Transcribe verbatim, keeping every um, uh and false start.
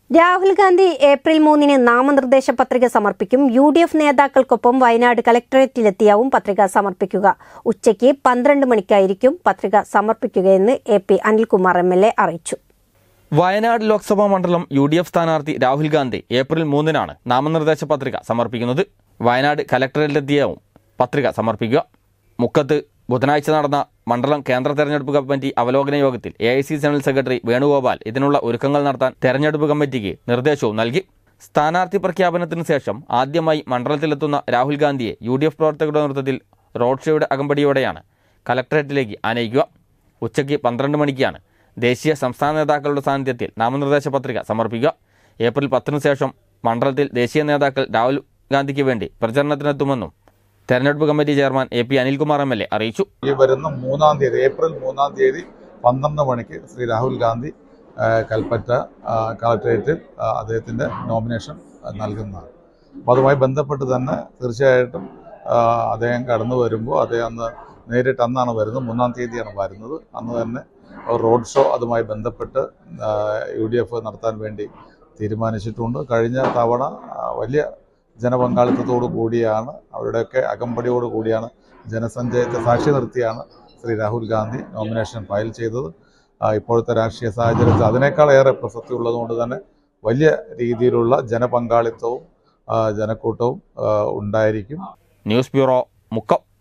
Rahul Gandhi April മൂന്നിന് നാമനിർദ്ദേശ പത്രിക സമർപ്പിക്കും. യു ഡി എഫ് നേതാക്കൾക്കൊപ്പം വയനാട് കളക്ടറേറ്റിലെത്തിയാവും പത്രിക സമർപ്പിക്കുക. ഉച്ചയ്ക്ക് പന്ത്രണ്ട് മണിക്കായിരിക്കും പത്രിക സമർപ്പിക്കുകയെന്ന് A P Anilkumar M L A അറിയിച്ചു. വയനാട് ലോക്സഭാ മണ്ഡലം യു ഡി എഫ് സ്ഥാനാർത്ഥി രാഹുൽ ഗാന്ധി ഏപ്രിൽ മൂന്നിനാണ് നാമനിർദ്ദേശ പത്രിക സമർപ്പിക്കുന്നത്. വയനാട് കളക്ടറേറ്റിലെത്തിയാവും പത്രിക സമർപ്പിക്കുക. മുക്കത്ത് ബുധനാഴ്ച നടന്ന മണ്ഡലം കേന്ദ്ര തെരഞ്ഞെടുപ്പ് കമ്മിറ്റി അവലോകന യോഗത്തിൽ A I C general secretary Venugopal ഇതിനുള്ള ഒരുക്കങ്ങൾ നടത്താൻ തെരഞ്ഞെടുപ്പ് കമ്മിറ്റിക്ക് നിർദ്ദേശവും നൽകി. സ്ഥാനാർത്ഥി പ്രഖ്യാപനത്തിന് ശേഷം ആദ്യമായി മണ്ഡലത്തിലെത്തുന്ന രാഹുൽ ഗാന്ധിയെ യു ഡി എഫ് പ്രവർത്തകരുടെ നേതൃത്വത്തിൽ റോഡ് ഷോയുടെ അകമ്പടിയോടെയാണ് കലക്ടറേറ്റിലേക്ക് ആനയിക്കുക. ഉച്ചയ്ക്ക് പന്ത്രണ്ട് മണിക്കാണ് ദേശീയ സംസ്ഥാന നേതാക്കളുടെ സാന്നിധ്യത്തിൽ നാമനിർദ്ദേശ പത്രിക സമർപ്പിക്കുക. ഏപ്രിൽ പത്തിനു ശേഷം മണ്ഡലത്തിൽ ദേശീയ നേതാക്കൾ രാഹുൽ ഗാന്ധിക്ക് വേണ്ടി പ്രചരണത്തിനെത്തുമെന്നും തെരഞ്ഞെടുപ്പ് committee chairman A P Anilkumar M L A അറിയിച്ചു. ഈ വരുന്ന മൂന്നാം തീയതി ഏപ്രിൽ മൂന്നാം തീയതി പന്ത്രണ്ട് മണിക്ക് ശ്രീ രാഹുൽ ഗാന്ധി കൽപ്പറ്റ കളക്ടറേറ്റിൽ അദ്ദേഹത്തിൻ്റെ നോമിനേഷൻ നൽകുന്നതാണ്. അപ്പോൾ അതുമായി ബന്ധപ്പെട്ട് തന്നെ തീർച്ചയായിട്ടും അദ്ദേഹം കടന്നു വരുമ്പോൾ അദ്ദേഹം അന്ന് നേരിട്ട് അന്നാണ് വരുന്നത്, മൂന്നാം തീയതിയാണ് വരുന്നത്. അന്ന് തന്നെ റോഡ് ഷോ അതുമായി ബന്ധപ്പെട്ട് യു ഡി എഫ് നടത്താൻ വേണ്ടി തീരുമാനിച്ചിട്ടുണ്ട്. കഴിഞ്ഞ തവണ വലിയ ജനപങ്കാളിത്തത്തോടു കൂടിയാണ്, അവരുടെയൊക്കെ അകമ്പടിയോട് കൂടിയാണ്, ജനസഞ്ചയത്തെ സാക്ഷി നിർത്തിയാണ് ശ്രീ രാഹുൽ ഗാന്ധി നോമിനേഷൻ ഫയൽ ചെയ്തത്. ഇപ്പോഴത്തെ രാഷ്ട്രീയ സാഹചര്യത്തിൽ അതിനേക്കാളേറെ പ്രസക്തി ഉള്ളതുകൊണ്ട് തന്നെ വലിയ രീതിയിലുള്ള ജനപങ്കാളിത്തവും ജനക്കൂട്ടവും ഉണ്ടായിരിക്കും. News bureau, Mukkam.